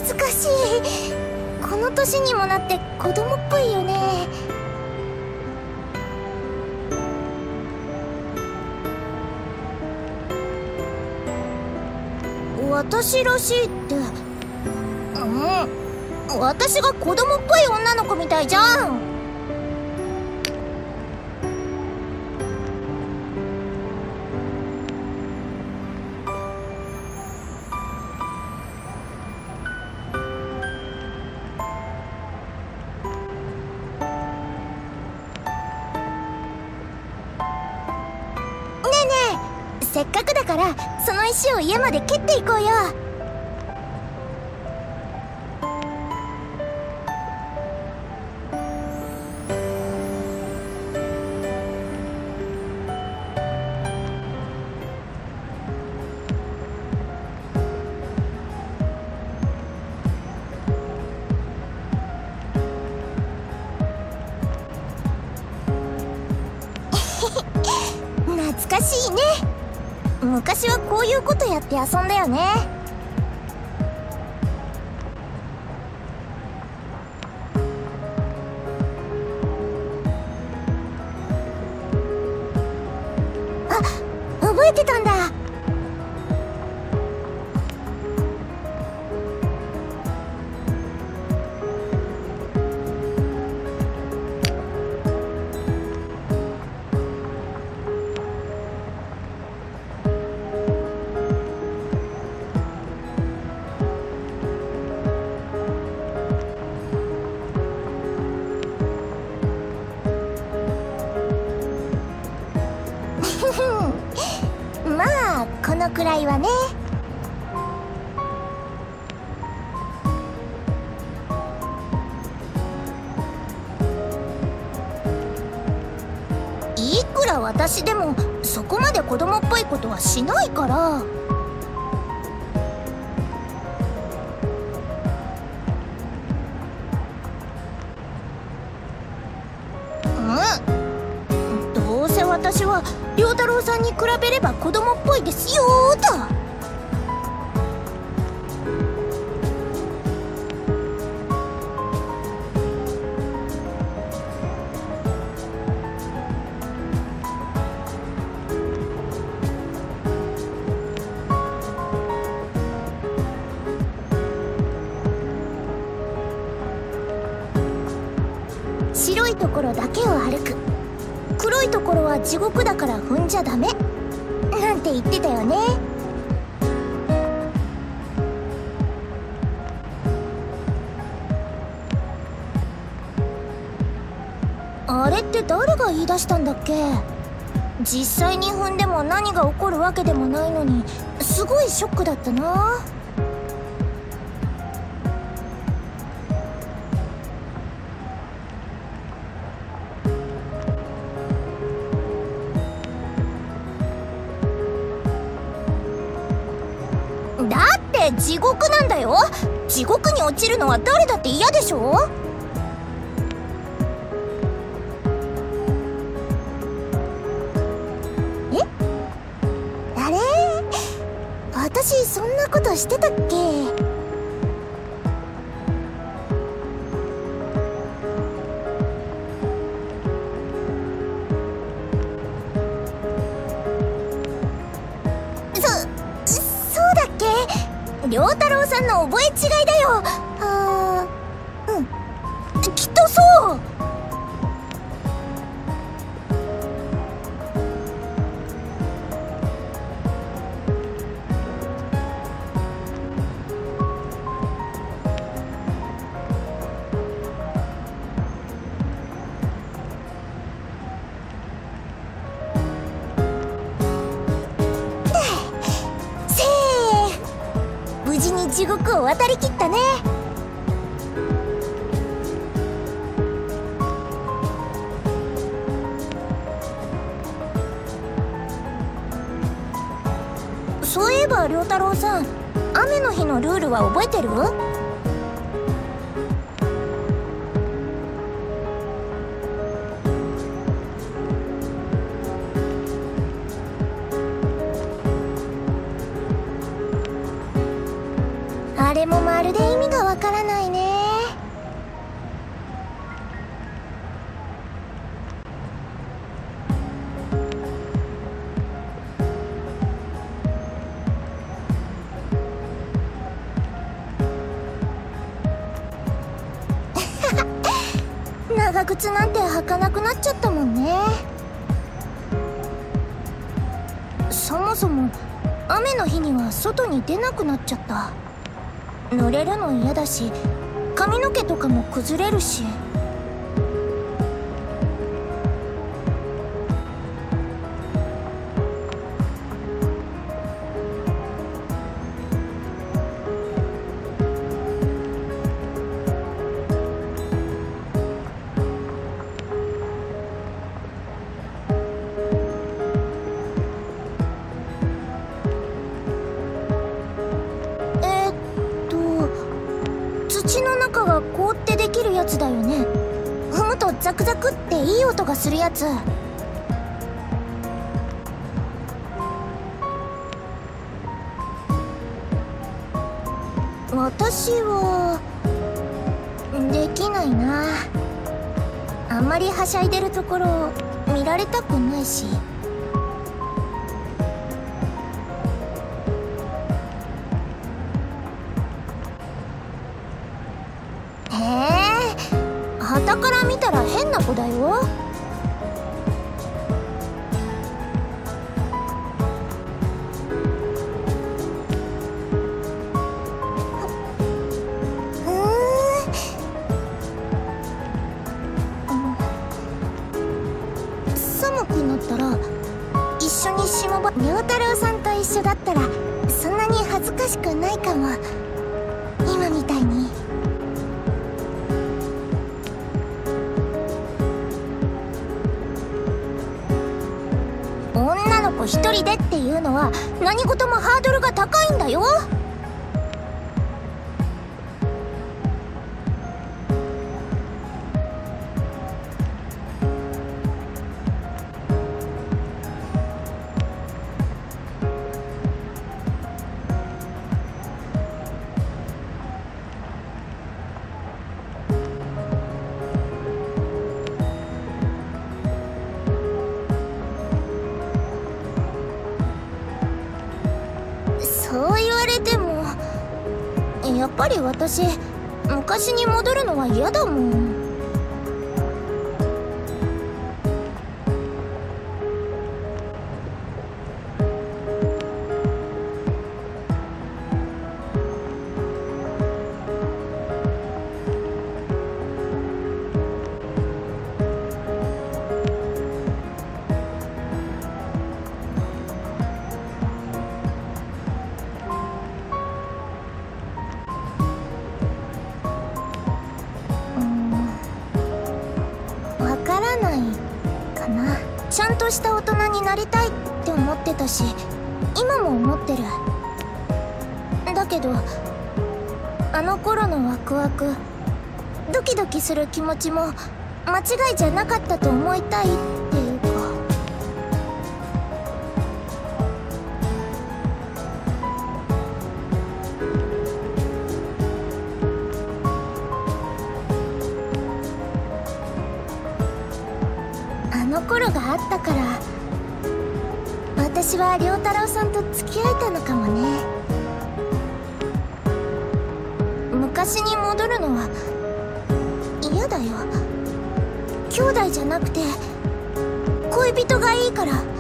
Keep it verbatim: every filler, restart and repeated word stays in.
ずかしい。この年にもなって子供っぽいよね。私らしいって、うん、私が子供っぽい女の子みたいじゃん。せっかくだからその石を家まで蹴っていこうよ。懐かしいね。昔はこういうことやって遊んだよね。あ、覚えてたんだ。まあこのくらいはね。いくら私でもそこまで子供っぽいことはしないから。私は良太郎さんに比べれば子供っぽいですよーだ。白いところだけを歩く。黒いところは地獄だから踏んじゃダメなんて言ってたよね。あれって誰が言い出したんだっけ。実際に踏んでも何が起こるわけでもないのにすごいショックだったな。だって地獄なんだよ。地獄に落ちるのは誰だって嫌でしょ。え？あれ？私そんなことしてたっけ？良太郎さんの覚え違いだよ。あー、うん、きっとそう。無事に地獄を渡りきったね。そういえば良太郎さん、雨の日のルールは覚えてる？あれもまるで意味がわからないね。長靴なんて履かなくなっちゃったもんね。そもそも雨の日には外に出なくなっちゃった。濡れるの嫌だし、髪の毛とかも崩れるし。土の中が凍ってできるやつだよね。踏むとザクザクっていい音がするやつ。私はできないな。あんまりはしゃいでるところ見られたくないし。傍から見たら変な子だよ。寒くなったら一緒に島場良太郎さんと一緒だったらそんなに恥ずかしくないかも。今みたいに。女の子一人でっていうのは何事もハードルが高いんだよ。そう言われてもやっぱり私昔に戻るのは嫌だもん。ちゃんとした大人になりたいって思ってたし今も思ってる。だけどあの頃のワクワクドキドキする気持ちも間違いじゃなかったと思いたいっていうか。あの頃があったから私は良太郎さんと付き合えたのかもね。昔に戻るのは嫌だよ。兄弟じゃなくて恋人がいいから。